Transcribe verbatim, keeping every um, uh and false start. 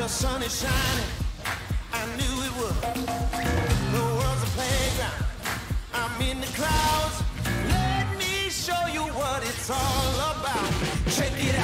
the sun is shining, I knew it would. The world's a playground, I'm in the clouds. Let me show you what it's all about. Check it out.